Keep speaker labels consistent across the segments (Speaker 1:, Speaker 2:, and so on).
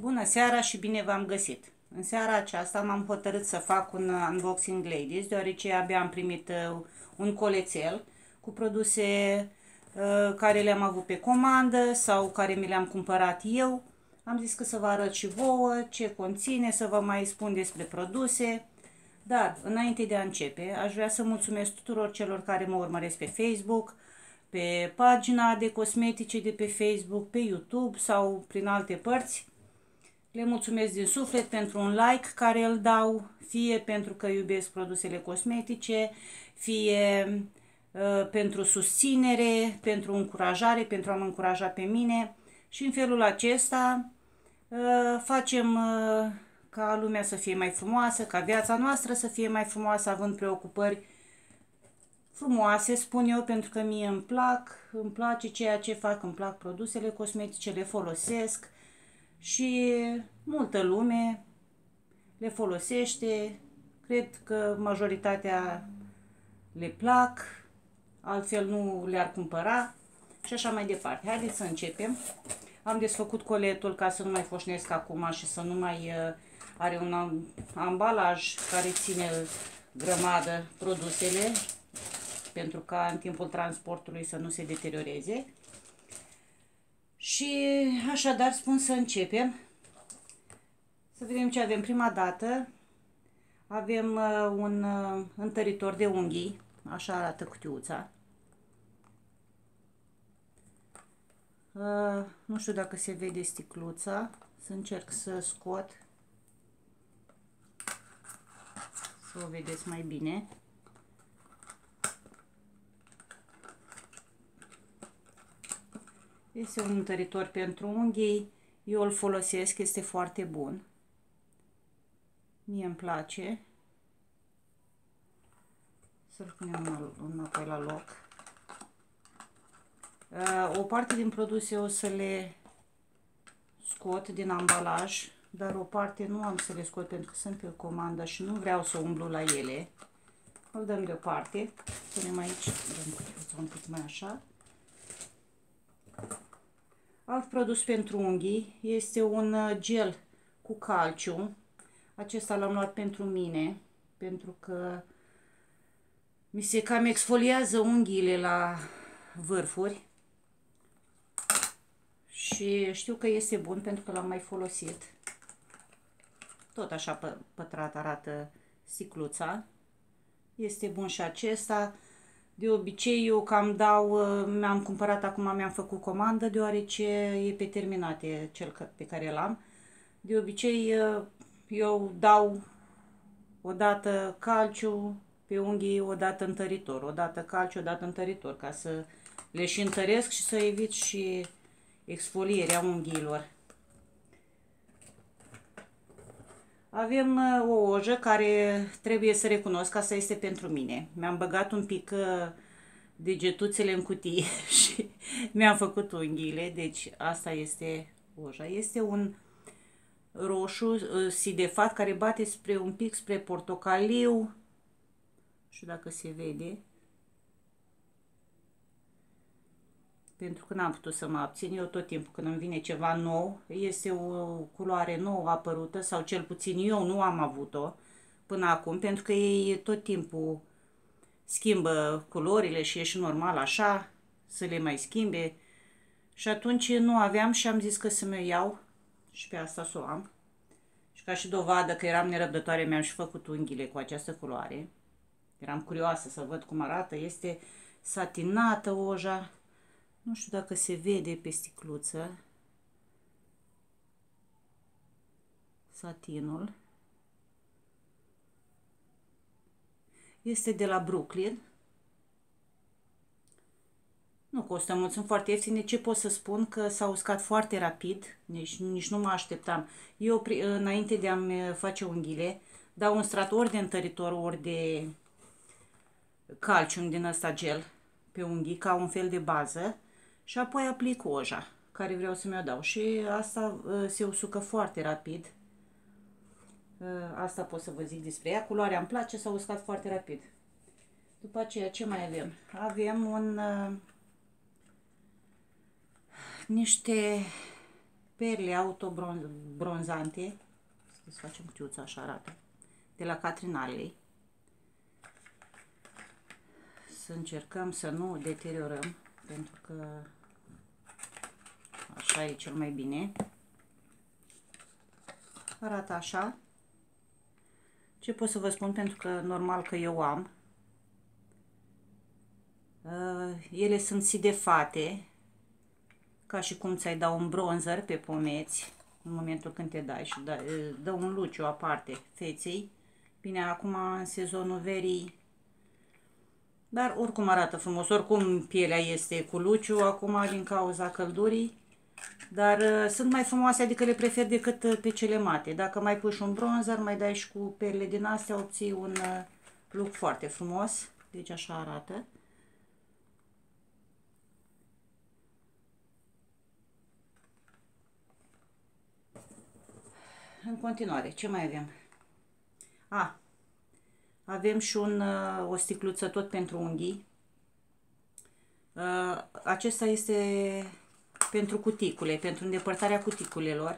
Speaker 1: Bună seara și bine v-am găsit! În seara aceasta m-am hotărât să fac un unboxing ladies, deoarece abia am primit un colețel cu produse care le-am avut pe comandă sau care mi le-am cumpărat eu. Am zis că să vă arăt și vouă ce conține, să vă mai spun despre produse. Dar, înainte de a începe, aș vrea să mulțumesc tuturor celor care mă urmăresc pe Facebook, pe pagina de cosmetice de pe Facebook, pe YouTube sau prin alte părți. Le mulțumesc din suflet pentru un like care îl dau, fie pentru că iubesc produsele cosmetice, fie pentru susținere, pentru încurajare, pentru a mă încuraja pe mine. Și în felul acesta facem ca lumea să fie mai frumoasă, ca viața noastră să fie mai frumoasă, având preocupări frumoase, spun eu, pentru că mie îmi place ceea ce fac, îmi plac produsele cosmetice, le folosesc și multă lume le folosește. Cred că majoritatea le plac, altfel nu le-ar cumpăra și așa mai departe. Haideți să începem. Am desfăcut coletul ca să nu mai foșnesc acum și să nu mai are un ambalaj care ține grămadă produsele, pentru ca în timpul transportului să nu se deterioreze. Și așadar spun să începem. Să vedem ce avem. Prima dată avem un întăritor de unghii. Așa arată cutiuța. Nu știu dacă se vede sticluța. Să încerc să scot, să o vedeți mai bine. Este un întăritor pentru unghii. Eu îl folosesc, este foarte bun. Mie îmi place. Să-l punem înapoi la loc. O parte din produse o să le scot din ambalaj, dar o parte nu am să le scot pentru că sunt pe comandă și nu vreau să umblu la ele. Îl dăm deoparte. Punem aici, dăm cutiuța un pic mai așa. Alt produs pentru unghii este un gel cu calciu. Acesta l-am luat pentru mine, pentru că mi se cam exfoliază unghiile la vârfuri și știu că este bun pentru că l-am mai folosit. Tot așa pătrat arată sticluța. Este bun și acesta. De obicei eu cam dau, mi-am cumpărat acum, mi-am făcut comandă, deoarece e pe terminate cel pe care l-am. De obicei eu dau o dată calciu pe unghii, o dată întăritor, o dată calciu, o dată întăritor, ca să le și întăresc și să evit și exfolierea unghiilor. Avem o ojă care trebuie să recunosc că asta este pentru mine. Mi-am băgat un pic degetuțele în cutie și mi-am făcut unghiile, deci asta este oja. Este un roșu sidefat care bate spre un pic spre portocaliu. Nu știu dacă se vede. Pentru că n-am putut să mă abțin. Eu tot timpul când îmi vine ceva nou, este o culoare nouă apărută, sau cel puțin eu nu am avut-o până acum, pentru că ei tot timpul schimbă culorile și e și normal așa să le mai schimbe. Și atunci nu aveam și am zis că să mi iau și pe asta să o am. Și ca și dovadă că eram nerăbdătoare, mi-am și făcut unghiile cu această culoare. Eram curioasă să văd cum arată. Este satinată oja. Nu știu dacă se vede pe sticluță satinul. Este de la Brooklyn. Nu costă mult, sunt foarte ieftine. Ce pot să spun? Că s-au uscat foarte rapid, nici nu mă așteptam. Eu, înainte de a-mi face unghiile, dau un strat ori de întăritor, ori de calcium din ăsta gel pe unghii, ca un fel de bază, și apoi aplic oja care vreau să mi-o dau. Și asta se usucă foarte rapid. Asta pot să vă zic despre ea. Culoarea îmi place, s-a uscat foarte rapid. După aceea, ce mai avem? Avem niște perle autobronzante. Să facem cutiuța, așa arată. De la Catherine Alley. Să încercăm să nu deteriorăm, pentru că așa e cel mai bine. Arată așa. Ce pot să vă spun, pentru că normal că eu am. Ele sunt sidefate, ca și cum ți-ai da un bronzer pe pomeți în momentul când te dai și dă un luciu aparte feței. Bine, acum în sezonul verii, dar oricum arată frumos, oricum pielea este cu luciu acum din cauza căldurii, dar sunt mai frumoase, adică le prefer decât pe cele mate. Dacă mai pui și un bronzer, mai dai și cu perle din astea, obții un look foarte frumos. Deci așa arată. În continuare, ce mai avem? Avem și o sticluță tot pentru unghii. Acesta este pentru cuticule, pentru îndepărtarea cuticulelor.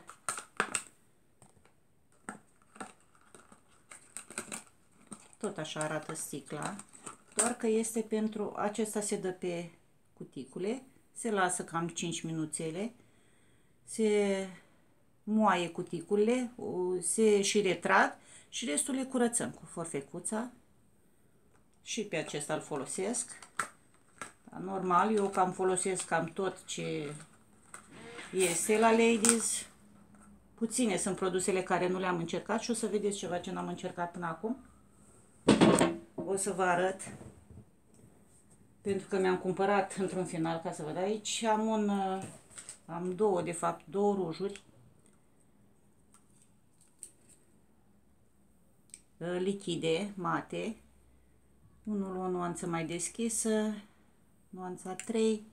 Speaker 1: Tot așa arată sticla, doar că este pentru, acesta se dă pe cuticule, se lasă cam 5 minuțele, se moaie cuticulele, se și retrag și restul le curățăm cu forfecuța. Și pe acesta îl folosesc. Normal, eu cam folosesc cam tot ce este la Ladies. Puține sunt produsele care nu le-am încercat și o să vedeți ceva ce n-am încercat până acum. O să vă arăt, pentru că mi-am cumpărat într-un final, ca să văd. Aici am două, de fapt, două rujuri lichide, mate. Unul o nuanță mai deschisă, nuanța 3,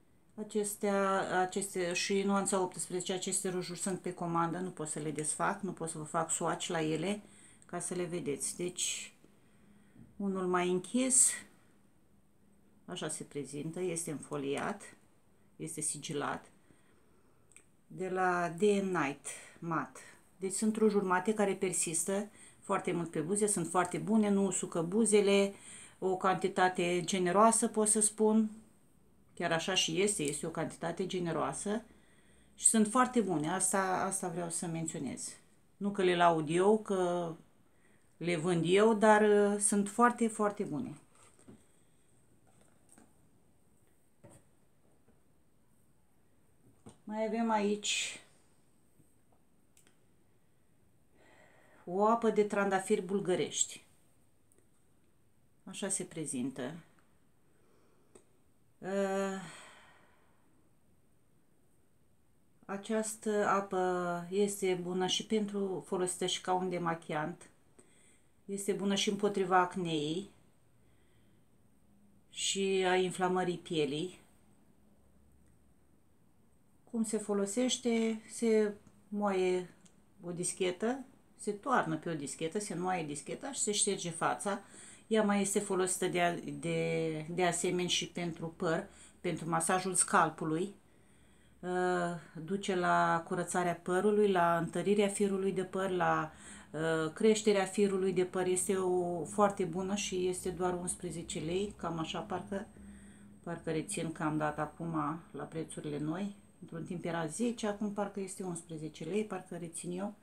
Speaker 1: aceste și nuanța 18, aceste rujuri sunt pe comandă, nu pot să le desfac, nu pot să vă fac swatch la ele ca să le vedeți. Deci, unul mai închis, așa se prezintă, este înfoliat, este sigilat, de la Day and Night Matte. Deci sunt rujuri mate care persistă foarte mult pe buze, sunt foarte bune, nu usucă buzele, o cantitate generoasă, pot să spun, chiar așa și este o cantitate generoasă și sunt foarte bune, asta vreau să menționez. Nu că le laud eu, că le vând eu, dar sunt foarte, foarte bune. Mai avem aici o apă de trandafiri bulgărești. Așa se prezintă. Această apă este bună și pentru, folosită și ca un demachiant. Este bună și împotriva acneei și a inflamării pielii. Cum se folosește? Se moaie o dischetă, se toarnă pe o dischetă, se moaie discheta și se șterge fața. Ea mai este folosită de asemenea și pentru păr, pentru masajul scalpului. Duce la curățarea părului, la întărirea firului de păr, la creșterea firului de păr. Este o foarte bună și este doar 11 lei, cam așa, parcă rețin că am dat acum la prețurile noi. Într-un timp era 10, acum parcă este 11 lei, parcă rețin eu.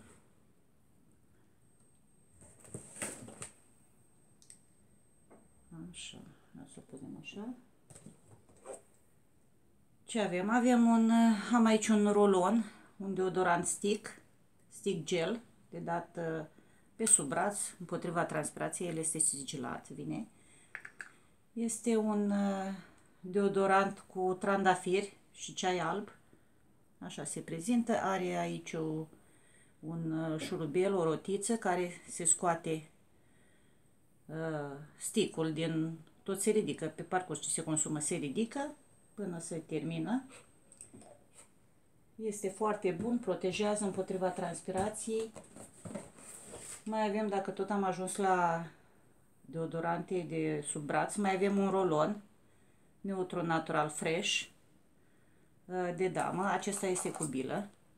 Speaker 1: Așa, să punem așa. Ce avem? Am aici un rolon, un deodorant stick gel, de dat pe sub braț, împotriva transpirației, el este sigilat, vine. Este un deodorant cu trandafiri și ceai alb, așa se prezintă. Are aici un șurubel, o rotiță care se scoate sticul din, tot se ridică, pe parcurs ce se consumă se ridică până se termină. Este foarte bun, protejează împotriva transpirației. Mai avem, dacă tot am ajuns la deodorante de sub braț, mai avem un rolon Neutro Natural Fresh de damă. Acesta este cu bilă.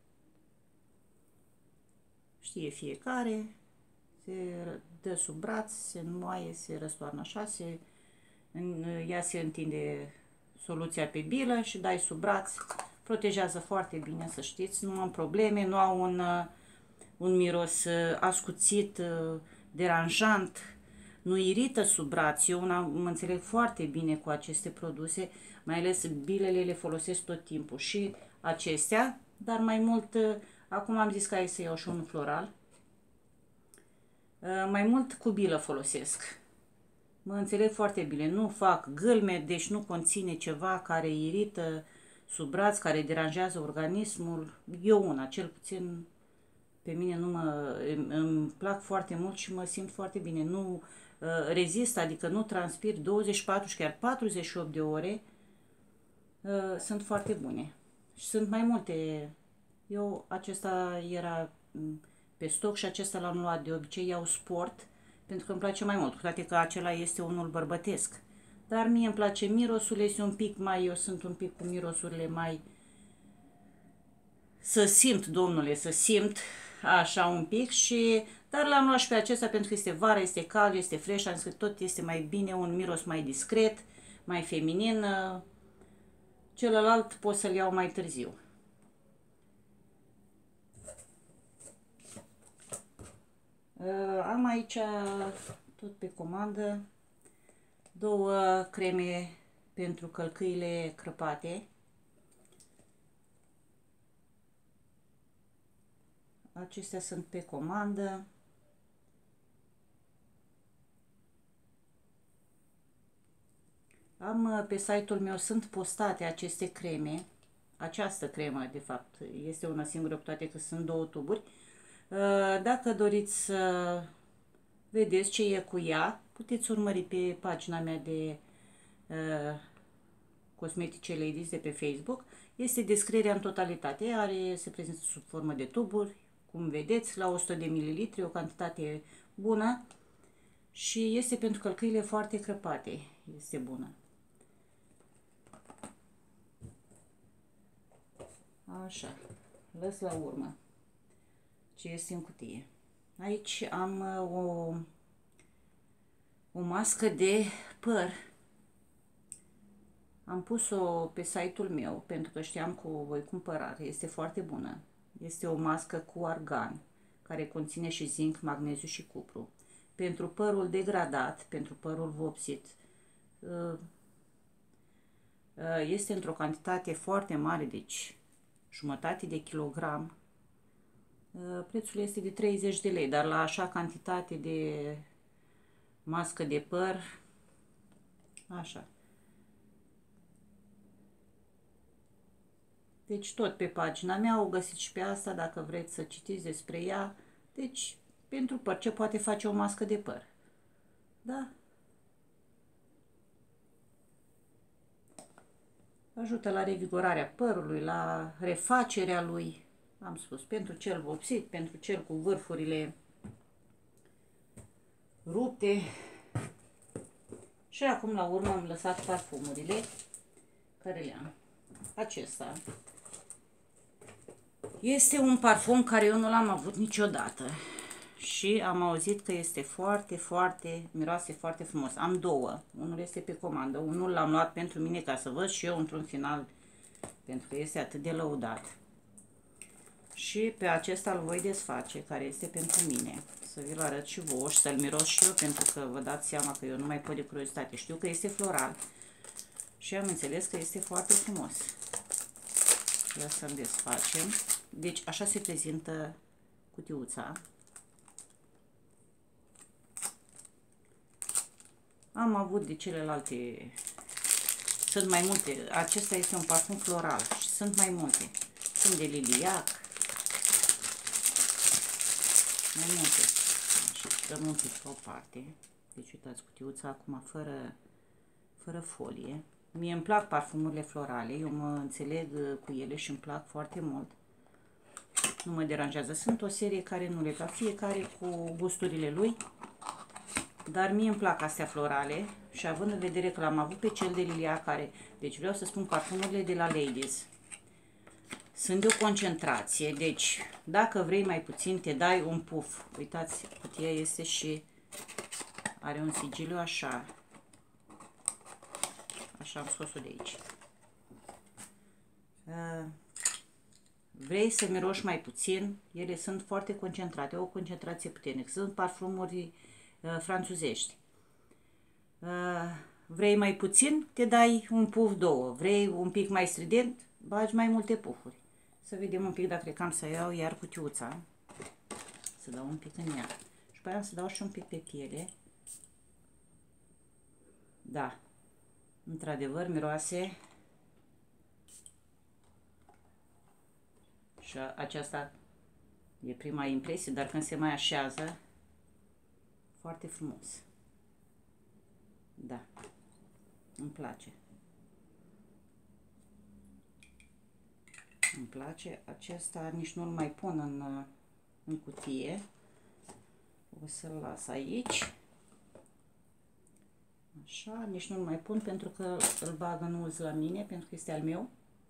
Speaker 1: știe fiecare, se dă sub braț, se înmoaie, se răstoarnă așa, ea se întinde soluția pe bilă și dai sub braț, protejează foarte bine, să știți, nu am probleme, nu au un miros ascuțit, deranjant, nu irită sub braț. Eu mă înțeleg foarte bine cu aceste produse, mai ales bilele le folosesc tot timpul și acestea, dar mai mult, acum am zis că ai să iau și unul floral, mai mult cu bilă folosesc. Mă înțeleg foarte bine, nu fac gâlme, deci nu conține ceva care irită sub braț, care deranjează organismul. Eu cel puțin pe mine îmi plac foarte mult și mă simt foarte bine. Nu rezist, adică nu transpir 24 și chiar 48 de ore, sunt foarte bune. Și sunt mai multe. Acesta era pe stoc și acesta l-am luat, de obicei iau sport, pentru că îmi place mai mult, cu toate că acela este unul bărbătesc. Dar mie îmi place mirosul, este un pic mai, eu sunt un pic cu mirosurile mai, să simt, domnule, să simt așa un pic dar l-am luat și pe acesta pentru că este vară, este cald, este fresh, am zis că tot este mai bine, un miros mai discret, mai feminin, celălalt pot să-l iau mai târziu. Am aici, tot pe comandă, două creme pentru călcâile crăpate. Acestea sunt pe comandă. Pe site-ul meu sunt postate aceste creme. Această cremă, de fapt, este una singură, cu toate că sunt două tuburi. Dacă doriți să vedeți ce e cu ea, puteți urmări pe pagina mea de Cosmetice Ladies de pe Facebook. Este descrierea în totalitate, se prezintă sub formă de tuburi, cum vedeți, la 100 de ml, o cantitate bună și este pentru călcâile foarte crăpate, este bună. Așa, lăs la urmă ce este în cutie. Aici am o mască de păr. Am pus-o pe site-ul meu pentru că știam că o voi cumpăra. Este foarte bună. Este o mască cu argan care conține și zinc, magneziu și cupru. Pentru părul degradat, pentru părul vopsit, este într-o cantitate foarte mare, deci jumătate de kilogram. Prețul este de 30 de lei, dar la așa cantitate de mască de păr, așa. Deci tot pe pagina mea o găsiți și pe asta, dacă vreți să citiți despre ea. Deci, pentru păr, ce poate face o mască de păr? Da? Ajută la revigorarea părului, la refacerea lui. Am spus, pentru cel vopsit, pentru cel cu vârfurile rupte. Și acum, la urmă, am lăsat parfumurile care le am. Acesta este un parfum care eu nu l-am avut niciodată și am auzit că este miroase foarte frumos. Am două, unul este pe comandă, unul l-am luat pentru mine ca să văd și eu într-un final, pentru că este atât de lăudat. Și pe acesta îl voi desface, care este pentru mine. Să vi-l arăt și vouă și să-l miros și eu, pentru că vă dați seama că eu nu mai pot de curiozitate. Știu că este floral și am înțeles că este foarte frumos. Ia să-l desfacem. Deci așa se prezintă cutiuța. Am avut de celelalte, sunt mai multe. Acesta este un parfum floral și sunt mai multe. Sunt de liliac, mai multe. Și dăm un pic o parte. Deci uitați cutiuța acum fără folie. Mie îmi plac parfumurile florale, eu mă înțeleg cu ele și îmi plac foarte mult. Nu mă deranjează. Sunt o serie care nu le plac, fiecare cu gusturile lui, dar mie îmi plac astea florale și având în vedere că l-am avut pe cel de liliac, deci vreau să spun parfumurile de la Ladies Sunt de o concentrație, deci dacă vrei mai puțin, te dai un puf. Uitați, cutia este și are un sigiliu așa. Așa am scos-o de aici. Vrei să miroși mai puțin, ele sunt foarte concentrate, o concentrație puternică. Sunt parfumuri franțuzești. Vrei mai puțin, te dai un puf, două. Vrei un pic mai strident, bagi mai multe pufuri. Să vedem un pic dacă cam să iau iar cutiuța. Să dau un pic în ea. Și pe aia să dau și un pic pe piele. Da. Într-adevăr, miroase. Și aceasta e prima impresie, dar când se mai așează, foarte frumos. Da. Îmi place. Îmi place. Acesta nici nu-l mai pun în cutie. O să-l las aici. Așa, nici nu-l mai pun pentru că îl bag în uz la mine, pentru că este al meu.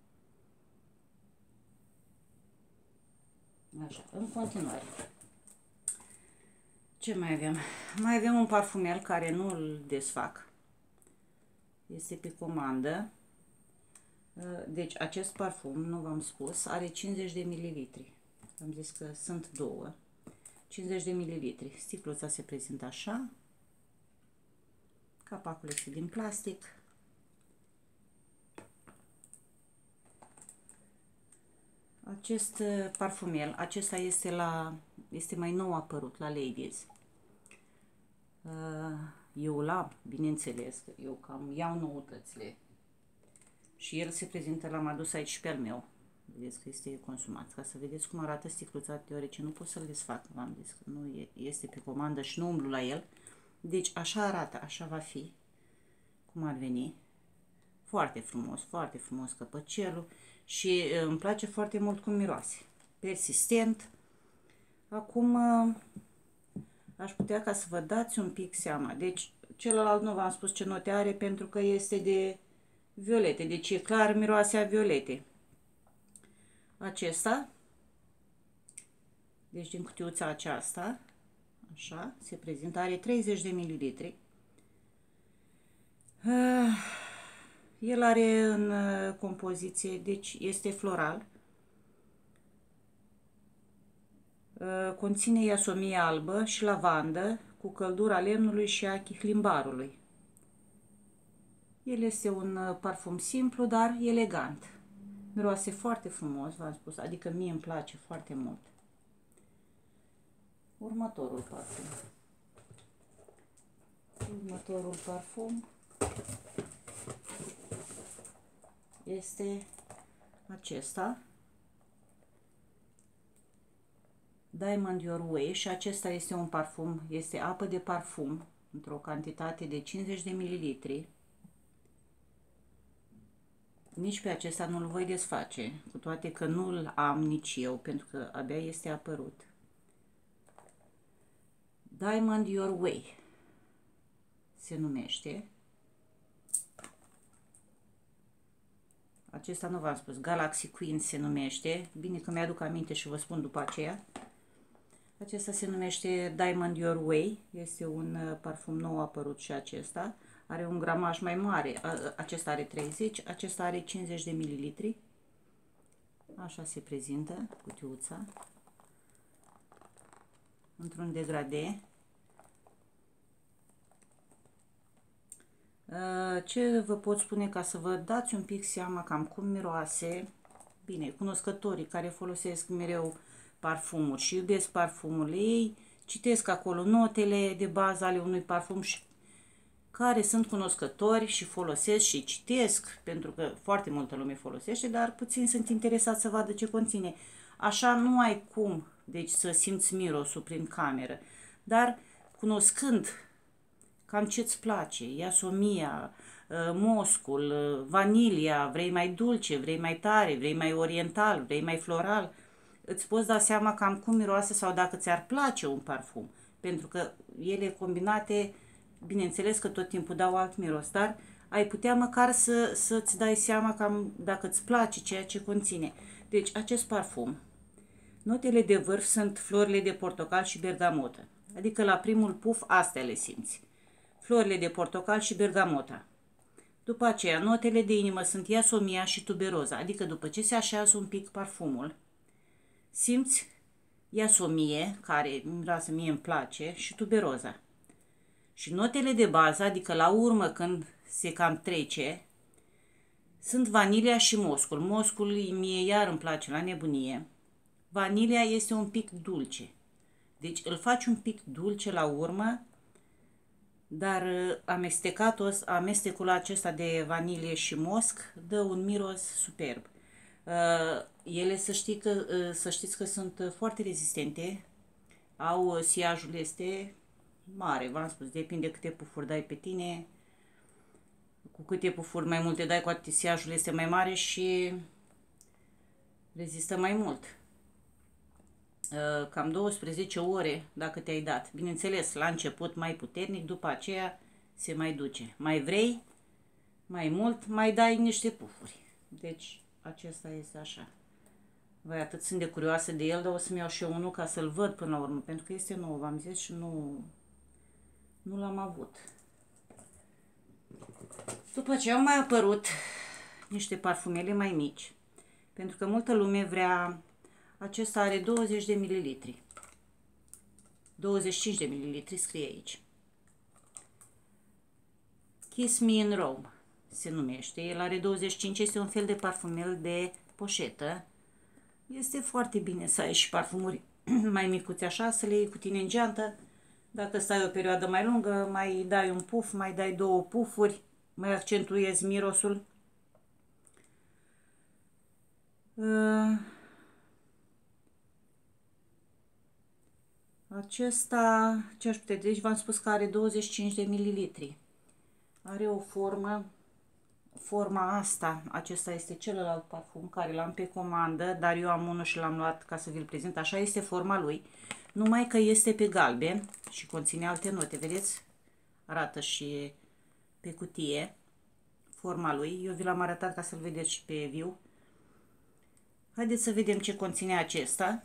Speaker 1: Așa, în continuare. Ce mai avem? Mai avem un parfumel care nu îl desfac. Este pe comandă. Deci acest parfum, nu v-am spus, are 50 de mililitri. Am zis că sunt două. 50 de mililitri. Sticluța se prezintă așa. Capacul este din plastic. Acest parfumel, acesta este mai nou apărut la Ladies. Eu l-am, bineînțeles, că eu cam iau noutățile. Și el se prezintă, l-am adus aici și pe al meu. Vedeți că este consumat. Ca să vedeți cum arată sticluța, deoarece nu pot să-l desfac. V-am zis că nu este pe comandă și nu umblu la el. Deci așa arată, așa va fi. Cum ar veni. Foarte frumos căpăcelul. Și îmi place foarte mult cum miroase. Persistent. Acum aș putea ca să vă dați un pic seama. Deci celălalt nu v-am spus ce note are pentru că este de violete. Deci e clar miroase a violete. Acesta, deci din cutiuța aceasta, așa, se prezintă, are 30 de mililitri. El are în compoziție, deci este floral. Conține iasomie albă și lavandă cu căldura lemnului și a chihlimbarului. El este un parfum simplu, dar elegant. Miroase foarte frumos, v-am spus, adică mie îmi place foarte mult. Următorul parfum este acesta. Diamond Your Way, și acesta este un parfum, este apă de parfum într-o cantitate de 50 de mililitri. Nici pe acesta nu-l voi desface, cu toate că nu-l am nici eu, pentru că abia este apărut. Diamond Your Way se numește. Acesta nu v-am spus, Galaxy Queen se numește. Bine că mi-aduc aminte și vă spun după aceea. Acesta se numește Diamond Your Way. Este un parfum nou apărut și acesta. Are un gramaj mai mare. Acesta are 30, acesta are 50 de mililitri. Așa se prezintă cutiuța. Într-un degradé. Ce vă pot spune ca să vă dați un pic seama cam cum miroase? Bine, cunoscătorii care folosesc mereu parfumuri și iubesc parfumurile, ei citesc acolo notele de bază ale unui parfum și care sunt cunoscători și folosesc și citesc, pentru că foarte multă lume folosește, dar puțini sunt interesați să vadă ce conține. Așa nu ai cum, deci, să simți mirosul prin cameră, dar cunoscând cam ce-ți place, iasomia, moscul, vanilia, vrei mai dulce, vrei mai tare, vrei mai oriental, vrei mai floral, îți poți da seama cam cum miroase sau dacă ți-ar place un parfum, pentru că ele combinate, bineînțeles că tot timpul dau alt miros, dar ai putea măcar să-ți dai seama cam dacă îți place ceea ce conține. Deci acest parfum, notele de vârf sunt florile de portocal și bergamotă. Adică la primul puf astea le simți. Florile de portocal și bergamota. După aceea, notele de inimă sunt iasomia și tuberoza. Adică după ce se așează un pic parfumul, simți iasomie, care mie îmi place, și tuberoza. Și notele de bază, adică la urmă când se cam trece, sunt vanilia și moscul. Moscul mie iar îmi place la nebunie. Vanilia este un pic dulce. Deci îl faci un pic dulce la urmă, dar amestecul acesta de vanilie și mosc dă un miros superb. Ele să știți că sunt foarte rezistente. Siajul este mare, v-am spus, depinde câte pufuri dai pe tine. Cu câte pufuri mai multe dai, cu atât siajul este mai mare și rezistă mai mult. Cam 12 ore dacă te-ai dat. Bineînțeles, la început mai puternic, după aceea se mai duce. Mai vrei mai mult, mai dai niște pufuri. Deci acesta este așa. Vai, atât sunt de curioasă de el, dar o să-mi iau și eu unul ca să-l văd până la urmă, pentru că este nou, v-am zis, și nu l-am avut. După ce au mai apărut niște parfumele mai mici, pentru că multă lume vrea. Acesta are 20 de mililitri. 25 de mililitri scrie aici. Kiss Me in Rome se numește. El are 25, este un fel de parfumel de poșetă. Este foarte bine să ai și parfumuri mai micuți așa, să le iei cu tine în geantă. Dacă stai o perioadă mai lungă, mai dai un puf, mai dai 2 pufuri, mai accentuezi mirosul. Acesta, ce aș putea, deci v-am spus că are 25 de mililitri. Are o forma asta, acesta este celălalt parfum care l-am pe comandă, dar eu am unul și l-am luat ca să vi-l prezint. Așa este forma lui, numai că este pe galben și conține alte note, vedeți? Arată și pe cutie forma lui. Eu vi l-am arătat ca să-l vedeți și pe viu. Haideți să vedem ce conține acesta.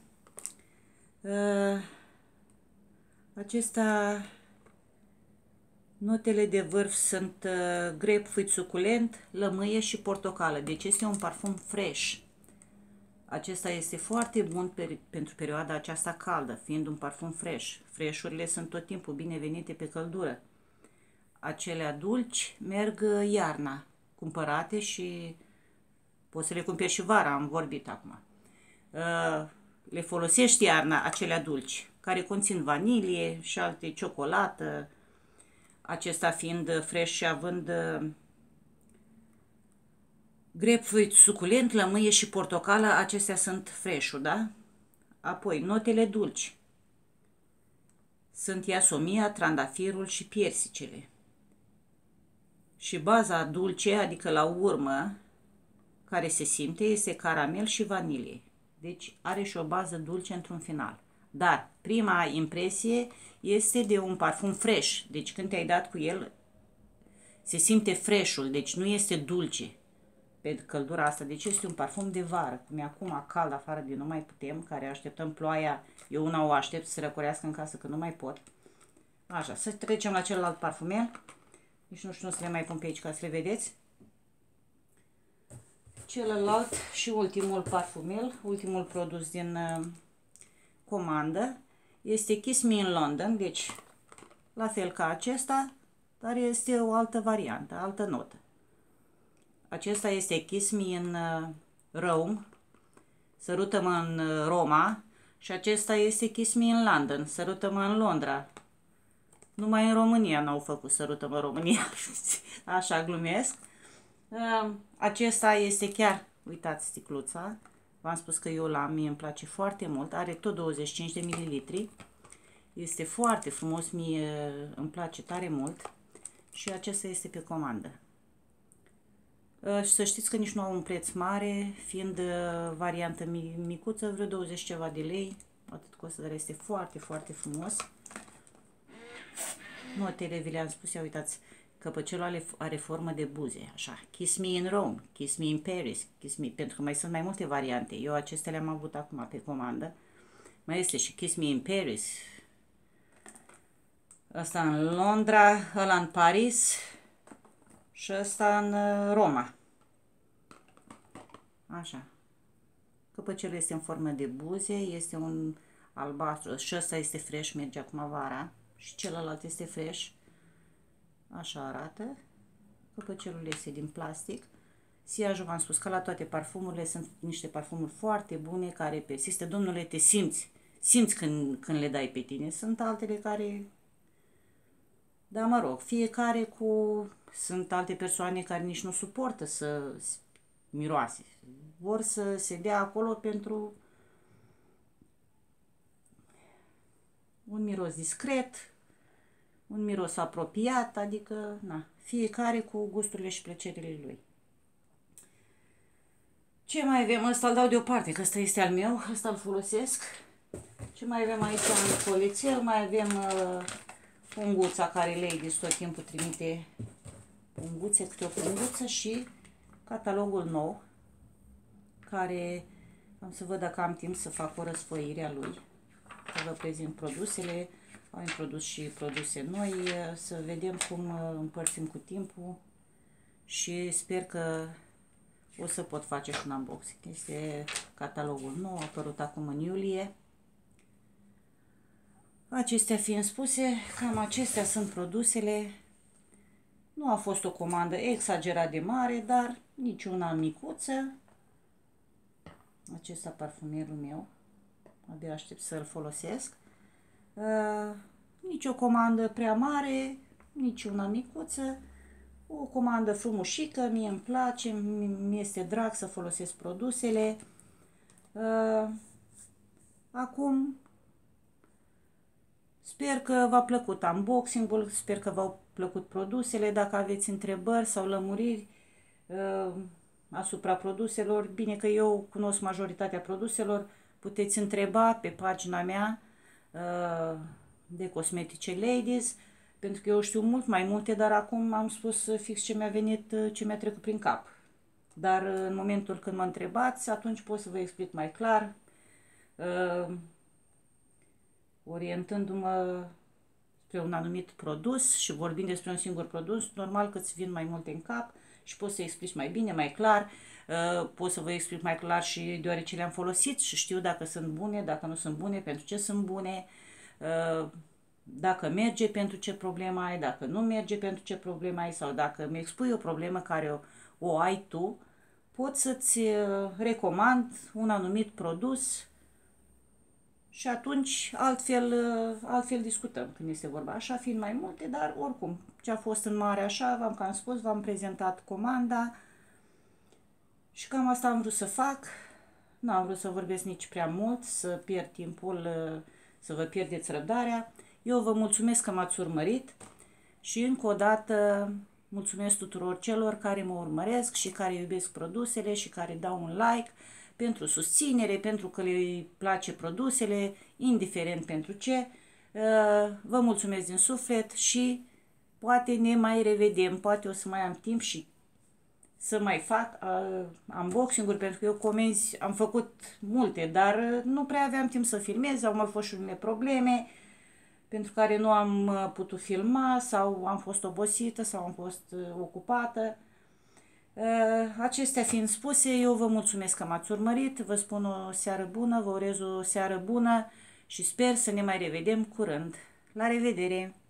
Speaker 1: Acesta, notele de vârf sunt grapefruit suculent, lămâie și portocală. Deci este un parfum fresh. Acesta este foarte bun pentru perioada aceasta caldă, fiind un parfum fresh. Fresh-urile sunt tot timpul binevenite pe căldură. Acelea dulci merg iarna, cumpărate, și poți să le cumperi și vara, am vorbit acum. Le folosești iarna, acelea dulci, care conțin vanilie și alte ciocolată. Acesta fiind fresh și având grapefruit suculent, lămâie și portocală, acestea sunt fresh-ul, da? Apoi, notele dulci sunt iasomia, trandafirul și piersicele. Și baza dulce, adică la urmă, care se simte, este caramel și vanilie. Deci are și o bază dulce într-un final. Dar prima impresie este de un parfum fresh. Deci când te-ai dat cu el, se simte fresh-ul, deci nu este dulce pe căldura asta. Deci este un parfum de vară. Cum e acum cald afară de nu mai putem, care așteptăm ploaia. Eu una o aștept să se răcorească în casă, că nu mai pot. Așa, să trecem la celălalt parfumel. Deci nu știu, să le mai pun pe aici ca să le vedeți. Celălalt și ultimul parfumel, ultimul produs din comandă, este Kiss Me in London, deci la fel ca acesta, dar este o altă variantă, altă notă. Acesta este Kiss Me in Rome, Sărută-mă în Roma, și acesta este Kiss Me in London, Sărută-mă în Londra. Numai în România n-au făcut Sărută-mă în România, așa glumesc. Acesta este chiar, uitați sticluța, v-am spus că eu l-am, mie îmi place foarte mult, are tot 25 de mililitri, este foarte frumos, mie îmi place tare mult și acesta este pe comandă. Și să știți că nici nu au un preț mare, fiind variantă micuță, vreo 20 ceva de lei, atât costă, dar este foarte, foarte frumos. Notele vi le-am spus, ia uitați, Căpăcelul are formă de buze, așa. Kiss me in Rome, kiss me in Paris, kiss me, pentru că mai sunt mai multe variante. Eu acestea le-am avut acum pe comandă. Mai este și kiss me in Paris. Ăsta în Londra, ăla în Paris și ăsta în Roma. Așa. Căpăcelul este în formă de buze, este un albastru și ăsta este fresh, merge acum vara și celălalt este fresh. Așa arată. Căpăcelul este din plastic. Siajul, v-am spus că la toate parfumurile sunt niște parfumuri foarte bune care persistă. Domnule, te simți când le dai pe tine. Sunt altele care, da, mă rog, fiecare cu... Sunt alte persoane care nici nu suportă să miroase. Vor să se dea acolo pentru un miros discret, un miros apropiat, adică, na, fiecare cu gusturile și plăcerile lui. Ce mai avem? Ăsta îl dau deoparte, că ăsta este al meu, ăsta îl folosesc. Ce mai avem aici în colețel? Mai avem punguța care Ladies tot timpul trimite punguțe, câte o punguță și catalogul nou, care am să văd dacă am timp să fac o răsfoire a lui, să vă prezint produsele. Au introdus și produse noi, să vedem cum împărțim cu timpul și sper că o să pot face și un unboxing. Este catalogul nou, a apărut acum în iulie. Acestea fiind spuse, cam acestea sunt produsele. Nu a fost o comandă exagerat de mare, dar nici una micuță. Acesta parfumerul meu, abia aștept să-l folosesc. Nici o comandă prea mare, nici una micuță. O comandă frumușică, mie îmi place, mi-este drag să folosesc produsele. Acum, sper că v-a plăcut unboxing-ul, sper că v-au plăcut produsele. Dacă aveți întrebări sau lămuriri asupra produselor, bine că eu cunosc majoritatea produselor, puteți întreba pe pagina mea de cosmetice Ladies, pentru că eu știu mult mai multe, dar acum am spus fix ce mi-a venit, ce mi-a trecut prin cap. Dar în momentul când mă întrebați, atunci pot să vă explic mai clar, orientându-mă spre un anumit produs și vorbind despre un singur produs, normal că îți vin mai multe în cap și pot să explic mai bine, mai clar. Pot să vă explic mai clar și deoarece le-am folosit și știu dacă sunt bune, dacă nu sunt bune, pentru ce sunt bune, dacă merge pentru ce problemă ai, dacă nu merge pentru ce problemă ai, sau dacă mi expui o problemă care o ai tu, pot să-ți recomand un anumit produs și atunci altfel discutăm când este vorba. Așa fiind mai multe, dar oricum, ce a fost în mare așa, v-am cam spus, v-am prezentat comanda și cam asta am vrut să fac. Nu am vrut să vorbesc nici prea mult, să pierd timpul, să vă pierdeți răbdarea. Eu vă mulțumesc că m-ați urmărit și încă o dată mulțumesc tuturor celor care mă urmăresc și care iubesc produsele și care dau un like pentru susținere, pentru că le place produsele, indiferent pentru ce. Vă mulțumesc din suflet și poate ne mai revedem, poate o să mai am timp și să mai fac unboxing-uri, pentru că eu comenzi am făcut multe, dar nu prea aveam timp să filmez, au mai fost și unele probleme pentru care nu am putut filma sau am fost obosită sau am fost ocupată. Acestea fiind spuse, eu vă mulțumesc că m-ați urmărit, vă spun o seară bună, vă urez o seară bună și sper să ne mai revedem curând. La revedere!